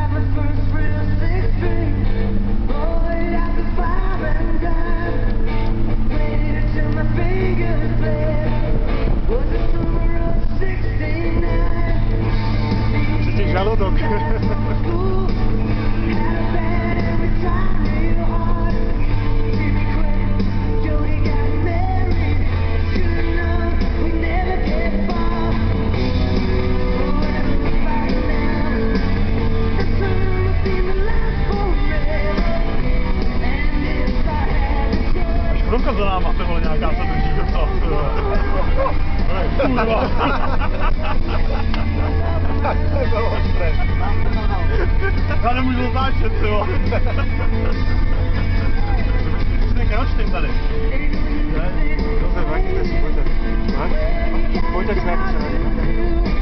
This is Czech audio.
Čistý žaludok. Krumka za náma, ty vole, nějaká se drží krca. Kurva. To bylo ostré. Já nemůžu otáčet, ty vole. Jsi nekračným tady. Ne? Dobře, vrátíme si, pojďte. Pojďte k zápce.